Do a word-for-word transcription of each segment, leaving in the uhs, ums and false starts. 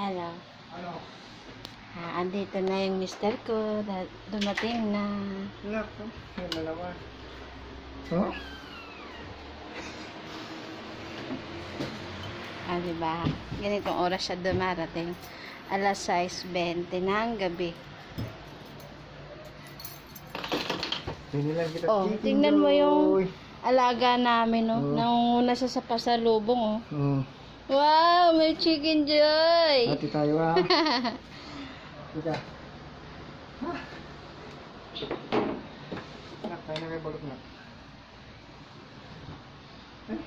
Hello. Ano? Ah, andito na yung mister ko. Da- dumating na. Nako, yun na naman. Oh? Ah, diba? Ganitong oras siya dumarating. alas sais bente ng gabi. Binilang kita Oh, chicken tingnan mo yung joy. alaga namin, no? Oh. Nangunguna siya sa pasalubong, oh. Oh. Wow! May chicken joy! Hati tayo ah. Teka. Ha? Nak, tayo na kayo balot na. Eh?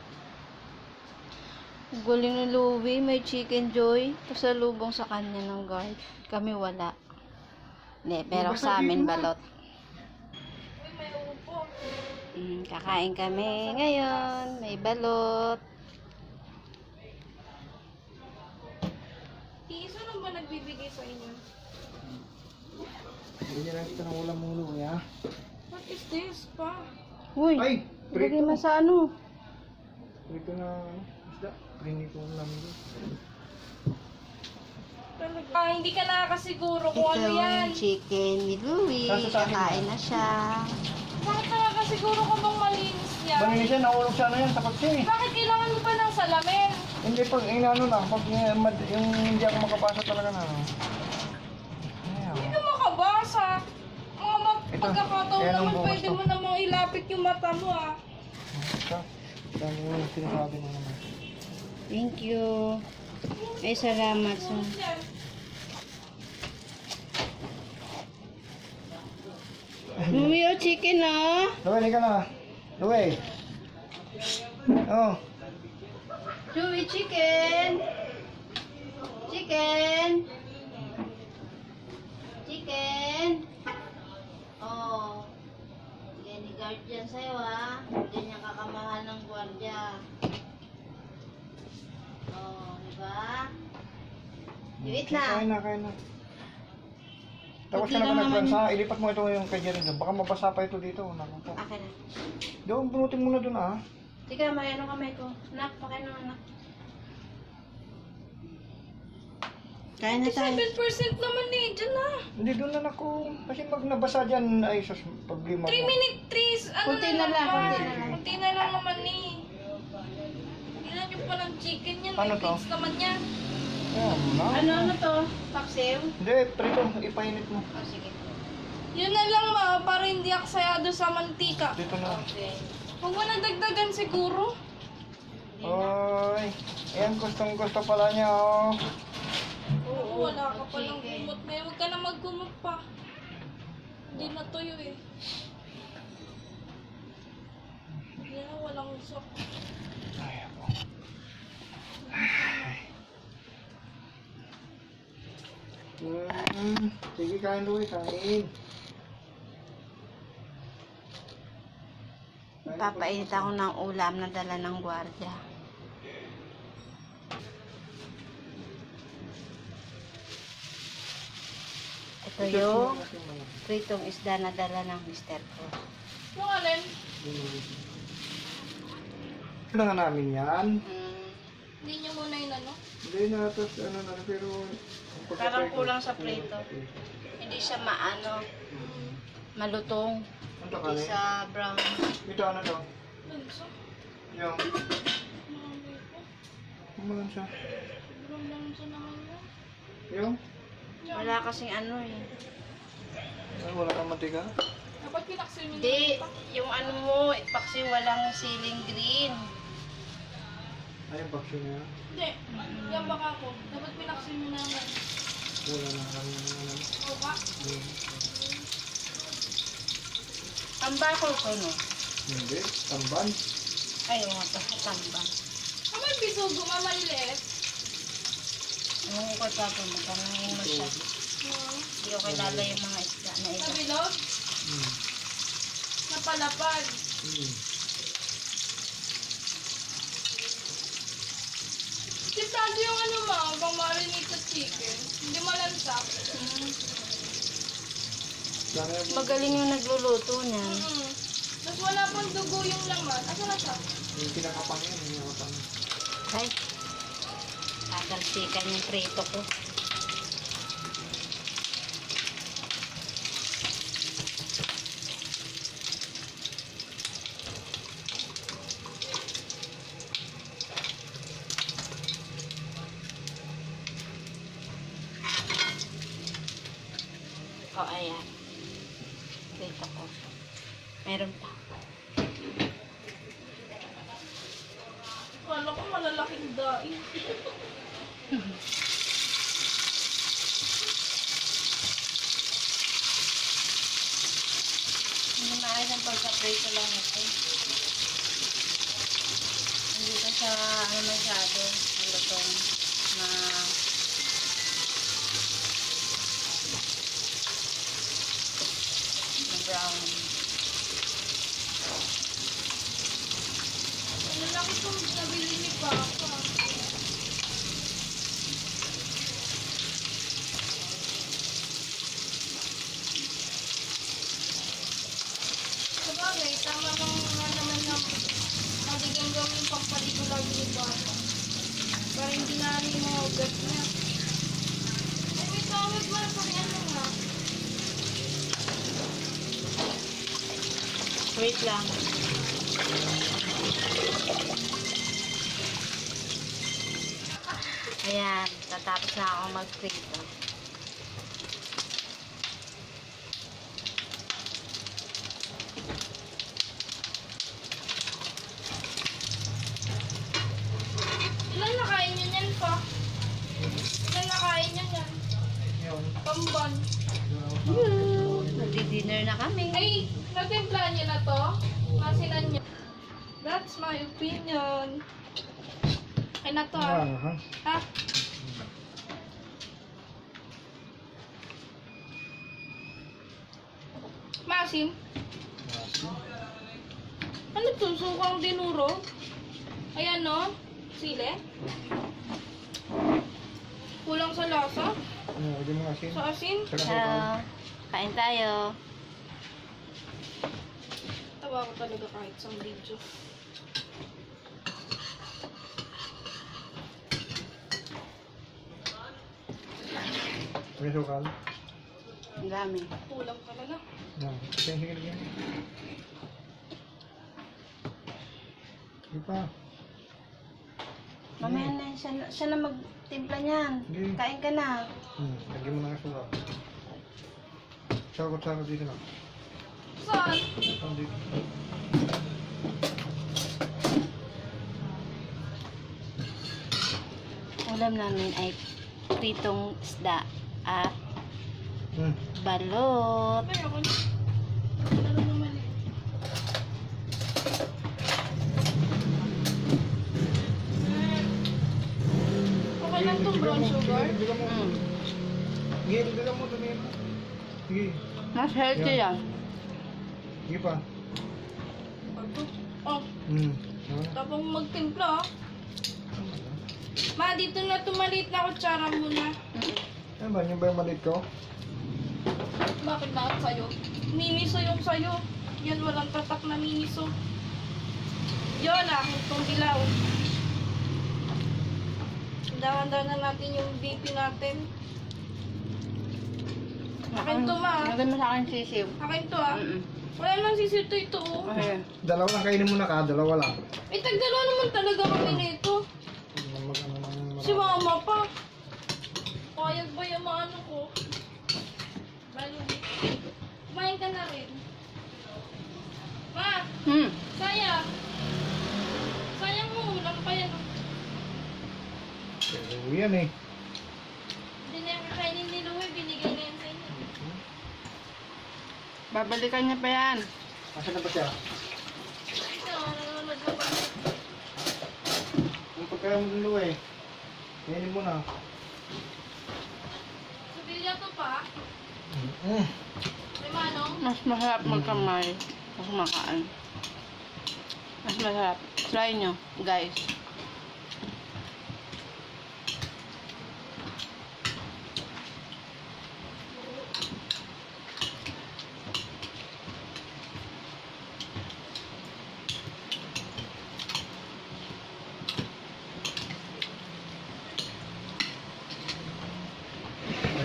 Galing ni Louie, may chicken joy. Pasalubong sa kanya ng guard. Kami wala. Hindi, pero sa amin balot. Mm, kakain kami ngayon. May balot. Iisa lang ba nagbibigay sa inyo? Hindi niya lang kita ng ulam mulo ya. What is this pa? Uy, Ay! lagay Prito! mo sa ano? Prito na ano? Isda. Prinito ko namin doon. Talaga. Ah, hindi ka nakakasiguro kung Ito ano yan. yung chicken ni Louie. Sasasahin Kakain na. na siya. Bakit nakakasiguro ka bang malinis yan? Malinis yan, nahulog sana yan, takot siya eh. Bakit kailangan mo pa ng salamin? Hindi pag inano na, pag eh, mad- yung hindi ako makapasa talaga na. ano. Hindi ka makabasa. Mga ma- Ito, pagkakataon ayan ang naman bukas pwede to. mo namang ilapit yung mata mo ah. Ito, dami yung sinasabi mo naman. Thank you. Ay, salamat. Sa... Yan. Louie, oh, chicken, ah. Luway, hindi ka na. Luway. Oh. Louie, chicken. Chicken. Chicken. Oh. Yan ni guardian sa'yo, ha. Ganyan kakamahal ng guardia. Oh, diba? Wait na. Kain na, kain na. Tapos Kunti ka na lang ba naman nagplansa? Ilipat mo ito yung kay Jerry doon. Baka mabasa pa ito dito. Naku po. Akin na. Doon, bunutin mo na doon ah. Tika, may ano kamay ko. Nak, pakain naman, nak. Kain na tayo. seven percent naman eh. Diyan na. Hindi doon na ako. Kasi pag nabasa dyan, ay sus, pag lima three mo. minute trees. Ano Kunti na na lang, naman? kunti na lang. Kunti na lang naman eh. Ilan yung palang chicken yan? Ano May to? bits naman yan. Ayan, na. Ano, ano to? Paksiw? Hindi, prito. Ipainit mo. Oh, sige. Yun na lang ma, para hindi aksayado sa mantika. Dito na. Okay. Huwag mo na dagdagan siguro. Oy. Ayan, gustong gusto pala niya oh. Oo, wala ka palang chicken. kumot. May huwag ka na magkumot pa. Hindi na tuyo eh. Yan na, walang usok. Ay, ako. Hmm, sige, kain Louie, kain. Papainit ako ng ulam na dala ng gwardiya. Ito yung pritong isda na dala ng mister ko. Yung alin? Ano nga namin yan? Mm, Hindi nyo muna yun ano? Hindi na, tapos ano na, pero... ang pagkatay Parang ko- kulang sa prito. Hindi siya maano, malutong. Ano ka Hindi na sa brown. Ito ano to? Lansa. Yung... Marami po. Kumulan siya. Sobrang lansa naman yan. Yung... Wala kasing ano eh. Ay, wala kang mantika? Dapat pinaksil nyo Hindi, na yung ano mo, ipaksi walang ceiling green. Ay, yung bakso niya. Hindi. Yan baka ako. Dapat pinaksil nyo na yan. Wala na kami ano. O ba? Ang bakol ko, no? Hindi, tamban. Ay, yung mga tambang. Ah, may bisugo nga maliliit. Anong ko tapos, magkangin mo siya. Hmm. Hindi ko kilala yung mga isda na Sa iba. bilog? Hmm. Napalapad. Hmm. Siptado yung ano ma, pang marinate sa chicken. Hindi malansak. Dami na- Magaling yung nagluluto niya. Mm. Tapos wala pang dugo yung laman. Asa na siya? Yung pinakapang yan, yung pinakapang. Ay. Ay. Salsikan yung prito ko. O, ayan. Prito ko. Meron pa. Kala ko malalaking daing. Hindi maayos ang pagka-prito lang ito. Hindi ka siya ano masyado. Ang lutong na na brown. Malalaki itong nabili ni Papa. Sabagay, tama lang nga naman na mabigyan gawin pampaligo lagi ni Papa. Para hindi na ano yung mga ugat niya. Ay, may tawag man pa ano nga. Wait lang. Ayan, tatapos na ako mag-prito. Ilan nakain niya yan pa? Ilan nakain niya yan? Yun. Pamban. Magdi-dinner na kami. Ay, natimpla niya na to? Masinan niya. That's my opinion. Ay na to ah. Ah, ha? Ha? Masim? Ano to? Sukang dinuro? Ayan no? Sile? Kulang sa lasa? Ano, hindi mo asin? Sa asin? Saka So, kain tayo. Tawa ko talaga kahit sa video. may sukal. Ang dami. Kulang talaga. Yan. Sige, sige, sige. Sige pa. Mamaya na, siya, na- siya na magtimpla niyan. Sige. Kain ka na. Hmm, lagyan mo na ng suka. Sakot-sakot dito na. Saan? Sakot dito. Ulam namin ay pritong isda at Hmm. balot. Ay, ako na. Ano mo mali? Okay lang itong brown sugar. Bigyan mo. Mm. Sige, bigyan mo. Dumi mo. Sige. Mas healthy Yeah. yan. Sige pa. Oh, Hmm. Ah. tapos magtimpla ah. Ma, dito na tumalit na kutsara muna. Ano ba? Yung ba yung maliit ko? Bakit lahat sa'yo? Miniso yung sa'yo. Yan, walang tatak na miniso. Yun, akin itong dilaw. Dahan-dahan na natin yung B P natin. Akin to, ma. Lagyan mo sa akin sisiw. Akin to ah. Mm-mm. Wala nang sisito ito oh. Okay. Dalawa lang kainin mo na ka, dalawa lang. Eh, tagdalawa naman talaga kami nito. Mag, ano, ano, Si mama pa. Payag ba yung maano ko? Balo. Kumain ka na rin. Ma, Hmm. sayang. Sayang mo, ulam pa yan. Oo, yan eh. Hindi na yung kakainin ni Louie, binigay na yan sa inyo. Babalikan niya pa yan. Asan na ba siya? Ito, nanonood na ba? Yung pagkain mo dun eh. Kainin mo na. Sabilya to pa. Mm. May manong. Mas masarap magkamay. Mas makaan. Mas masarap. Try nyo, guys.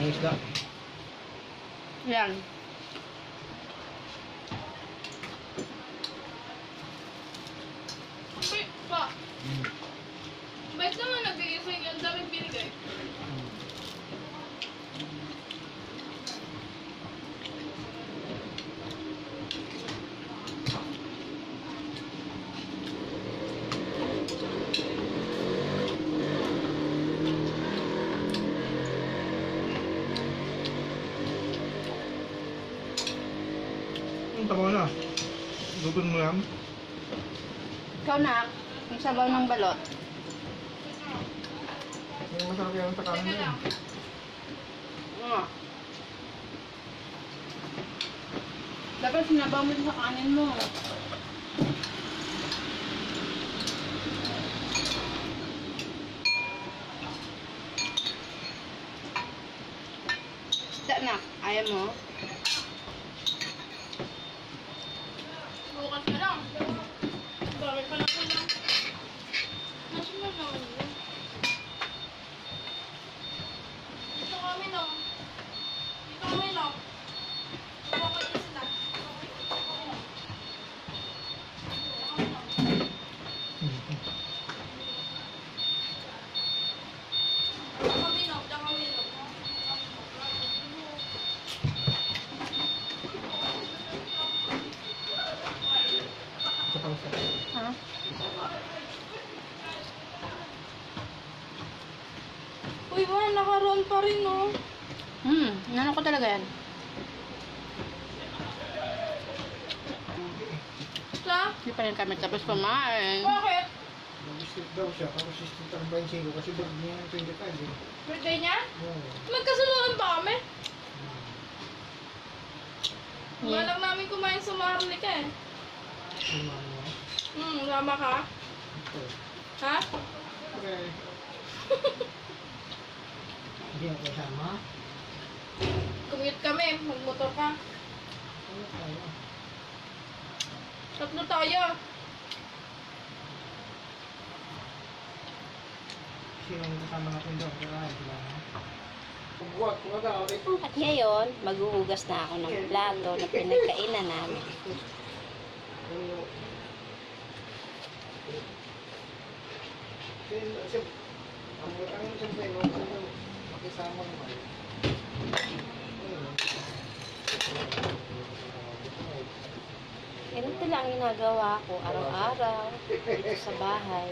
ng isda. Yan. Wait, pa. Ba't naman nagbigay sa inyo? Ang daming binigay. Ang tama na. Lutun mo yan. Ikaw na, yung sabaw ng balot. Yung masarap yan sa kanin Teka yan. lang. Nga. Dapat sinabaw mo sa kanin mo. Isda na, ayaw mo? Bukas na lang. Dami pa na ko lang. Nasa na naman yun. Dito kami lang. Dito kami lang. Bukas na sila. Dito kami lang. Dito kami lang. Dito kami lang. Dito kami lang. Sa pangsa. Ha? Uy, man, nakaroon pa rin, no? Hmm, nano ko talaga yan. Sa? Hindi pa rin kami tapos kumain. Bakit? Mag-strip daw siya. Tapos strip ang twenty-five kasi birthday niya ng twenty-five. Eh. Birthday niya? Oo. Magkasunod pa kami. Yeah. Malang namin kumain sa Maharlika eh. Yung mama mo. Hmm, lama ka? Ito. Ha? Okay. Hindi ako kasama. Commute kami, magmotor ka. Ano tayo? Tatlo tayo. Sino ang kasama natin doon? Kaya sila. Buwat, kumagawa ito. At ngayon, maghuhugas na ako ng plato na pinagkainan namin. Ang ang siyempre, no, makisama naman. Ganito lang ang ginagawa ko araw-araw dito sa bahay.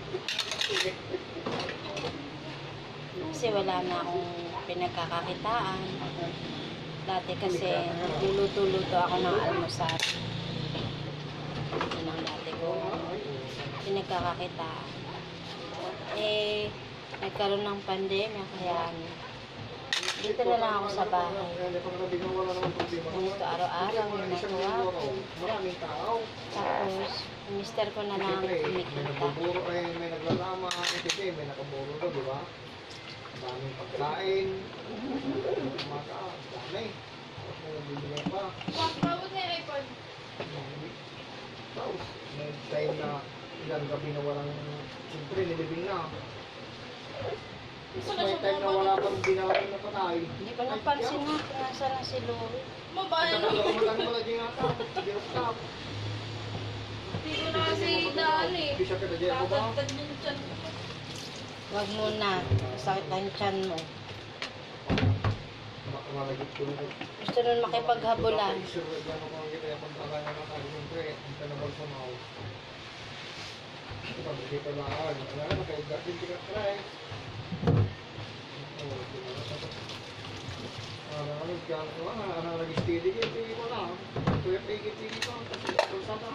Kasi wala na akong pinagkakakitaan. Dati kasi luluto-luto ako ng almusal. Yun ang dati ko pinagkakakitaan. Eh, nagkaroon ng pandemya kaya dito na lang ako sa bahay. Ganito araw-araw yung nagawa ko. Maraming tao. Tapos, yung mister ko na lang Siyempre, may kumikita. nagbuburo, eh, may naglalama, kasi may nakaburo to, di ba? Ang daming pagkain. Kumaka, ang dami. Tapos may nagbibigay pa. Bawat na yung iPod. Tapos, may time na ilang gabi na walang, siyempre, nilibing na. Gusto Tapos na may siya time na wala pang binarin na patay. Hindi ko napansin nga kung nasa na si Louie. Mabaya Ito na. na lang wala din ata. Hindi na stop. Hindi ko na kasi daan eh. Hindi siya pinadyan mo ba? Tatagtag yung tiyan ko. Huwag muna. Masakit na yung tiyan mo. Baka malagit ko rin. Gusto nun makipaghabulan. Sure, gano'n ko ang kita yung pagkakaya na tayo. Siyempre, ang tanabag sa mao. Ito, hindi ka lang. Wala na, makaigat din ka try. Oo, ano, ano, kaya ko nga, ano, nag-steady ka, tingin ko na. Ito yung pigit-pigit ko, kasi ito sama.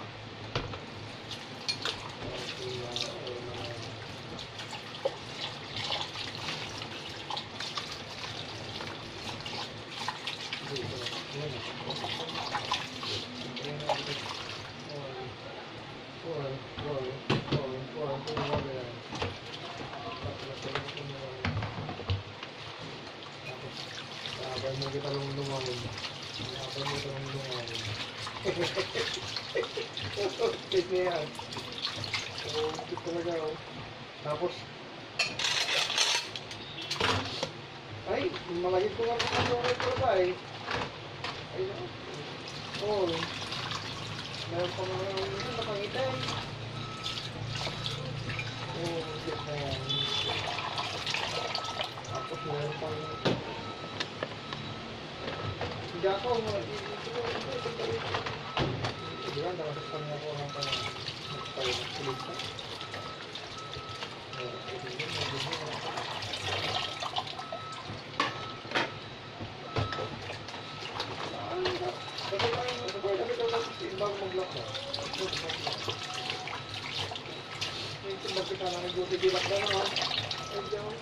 Sabay mo kita nung lumawin. Sabay mo kita nung lumawin. Take niya yan. So, ito talaga oh. Tapos, ay, Malagit ko nga kung ano yung talaga eh. Ay, oo. Meron pa mga yung nakangitay. Oo, shit na yan. Tapos meron pa yung... Hindi ako, hindi ba, nakasasama niya ako ng parang nagtayo ng sulit pa. Oo, hindi ba, hindi ba. Kasi tayo, ano ba, dapat daw natin bago mag-lock na. Ito, bakit ka na nag-duty bilak na naman? Ay, diyan.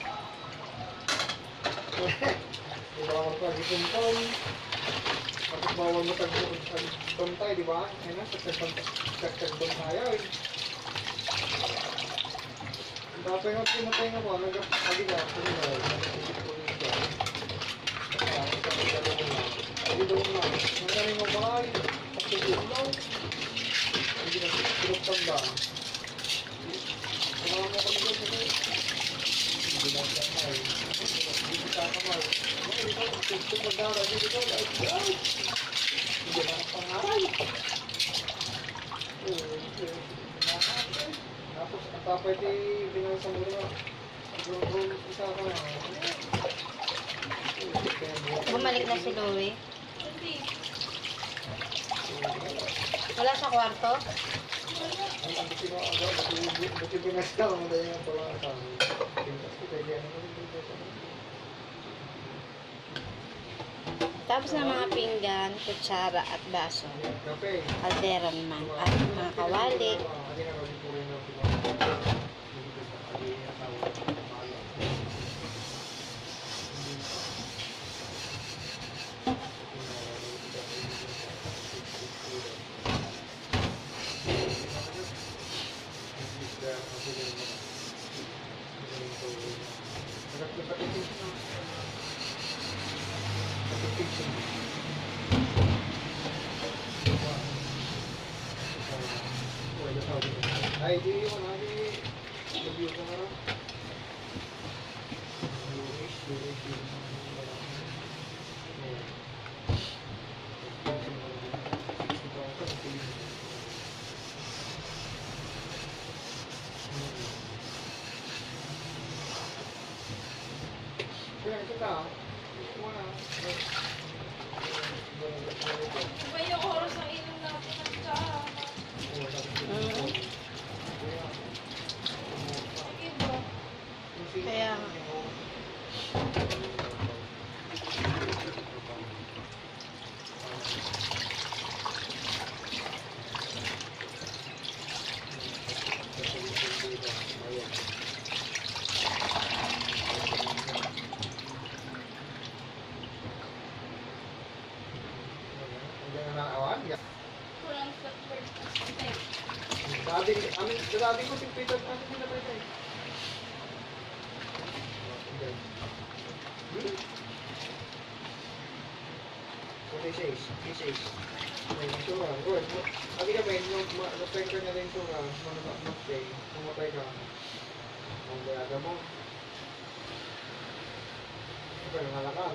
Diba ako pag-isumpon? Bakit bawal mo tag-tuntay, di ba? Ayun na, tag-tuntay tayo eh. Dati nga pinatay nga po, nag-agi ka, kasi na, nag-isip ko rin siya. Kaya, kapag-galo mo lang. Hindi daw na, nanggaling mo ba ay, pagsigil lang. Hindi na, pinagtang ba? Kumama mo kami doon, hindi. Hindi na siya ay, hindi ka kamay. Hindi ka, hindi ka magdara, hindi ka, ay, ay! Hindi na pangaray. Oo, hindi. Tapos, ang tapay di binang sa mura. Bro-bro, isa ka na. Bumalik na si Louie. Hindi. Wala sa kwarto? Ang ang kasi mga ano, buti binasta mo na yung pala sa amin. Pintas ko kaya ano rin dito sa amin. Tapos na mga pinggan, kutsara at baso. Kape. Aldera naman. At mga kawali. Hindi na rin po rin ang pinag- dito sa kali ang tawag. Mahalo. Ay, di yun, ay, review ko nga. Luis, Luis, Luis. Kaya ito ka, ito mo na. Iba yung oras ang inom natin ng tsaka. Okay ba? Kaya nga. Kurang sa first. Okay. Dati, amin, dati ko si Peter kasi pinatay tayo. Hmm? forty-six, fifty-six. May insura. Good. Ati ka ba, na-peg ka niya na insura, mag-pay, mamatay ka. Ang bayaga mo. Ito, nangalakam.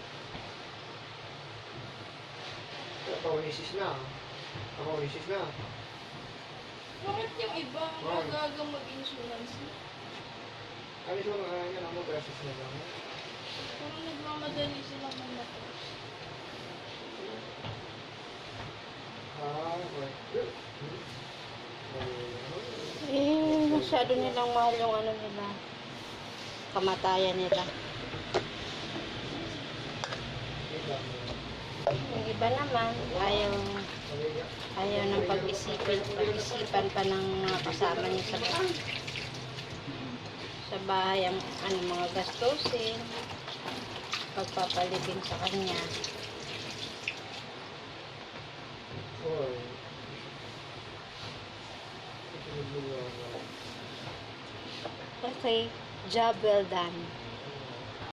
Paulisis na. Paulisis na. Bakit yung iba magagang mag-insurance? Ano siya mga yan, ang mag-process na lang. Parang nagmamadali sila mamatay. Ah, right. Eh, masyado nilang mahal yung ano nila. Kamatayan nila. Yung iba naman, ayaw, ayaw ng pag-isipin, pag-isipan pa ng mga kasama niya sa bahay. Sa bahay, ang ano, mga gastusin, pagpapalibing sa kanya. Okay, job well done.